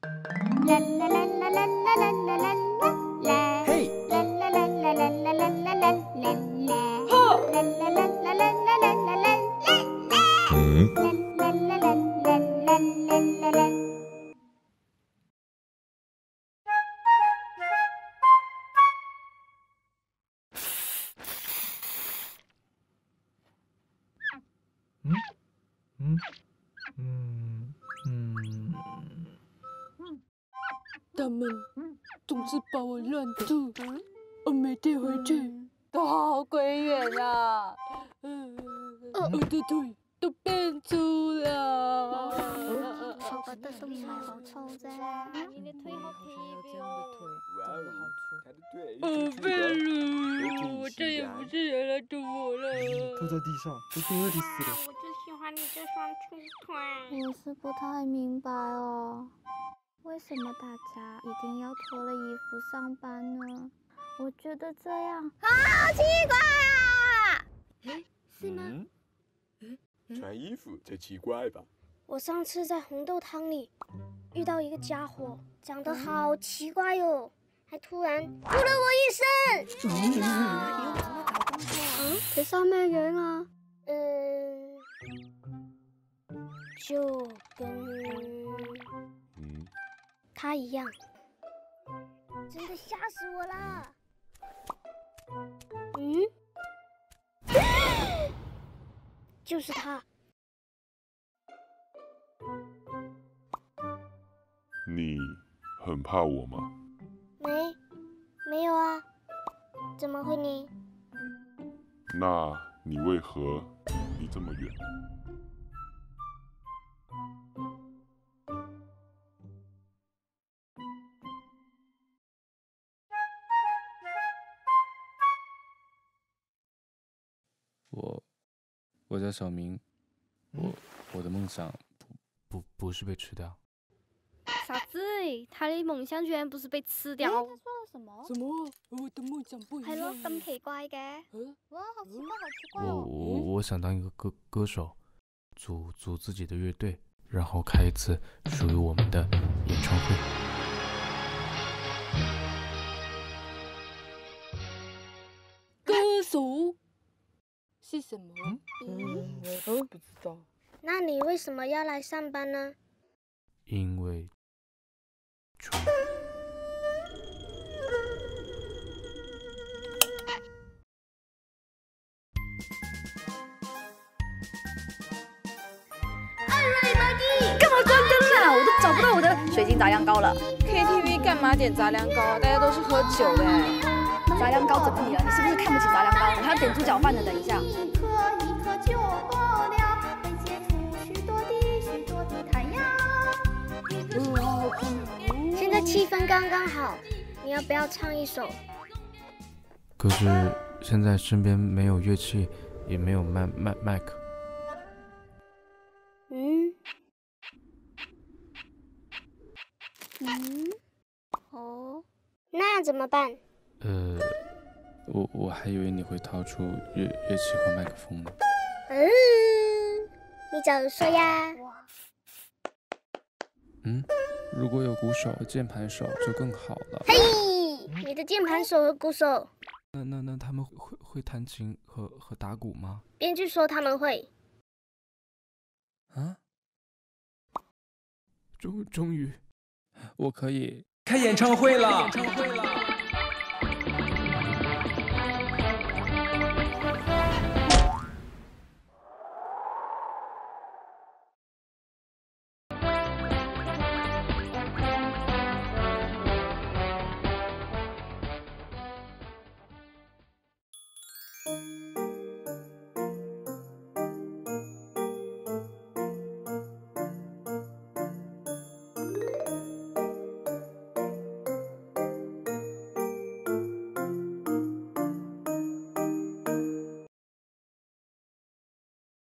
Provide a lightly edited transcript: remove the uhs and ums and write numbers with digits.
啦啦啦啦啦啦啦啦啦啦。 嘿， 啦啦啦啦啦啦啦啦啦啦啦。 哈， 啦啦啦啦啦啦啦啦啦啦。啦啦啦啦啦啦啦啦。 他们总是把我乱吐，我没带回去，都好鬼远啊！我的腿都变粗了。 我覺得都唔係好粗啫。你的腿好肥这样的腿长得好粗。 他的腿我变了，我再也不是原来的我了。 吐在地上，都饿死了。 我就喜欢你这双粗腿。我是不太明白哦，为什么大家一定要脱了衣服上班呢？我觉得这样好奇怪啊！是吗？ 穿衣服才奇怪吧？ 我上次在红豆汤里遇到一个家伙，长得好奇怪哟，还突然吐了我一身。佢生咩樣啊？就跟他一样，真的吓死我了。就是他。 你很怕我吗？没有啊，怎么会呢？那你为何离这么远？ 我叫小明，我的梦想不是被吃掉。 傻子，他的夢想居然不是被吃掉。他說了什麼？ 什麼？我的夢想不一樣。 係咯，咁奇怪嘅。哇，好奇怪，好奇怪哦。 我想當一個歌手，組自己的樂隊，然後開一次屬於我們的演唱會。 歌手是什麼？ 我不知道。 那你為什麼要來上班呢？ 因為窮。 干嘛关灯啊？我都找不到我的水晶杂粮膏了。 KTV 干嘛点杂粮膏啊？大家都是喝酒的。 杂粮膏整你了，你是不是看不起杂粮膏？我还要点猪脚饭呢，等一下。 一颗一颗就够了，会结出許多的太陽。現在氣氛剛剛好，你要不要唱一首？ 可是現在身邊沒有樂器，也沒有麥克。 哦，那要怎麼辦？ 我還以為你會掏出樂器和麥克風呢。 你早說呀。 如果有鼓手和鍵盤手就更好了。 嘿，你的鍵盤手和鼓手， 那他們會彈琴和打鼓嗎？ 編劇說他們會。 啊？終於，我可以開演唱會了！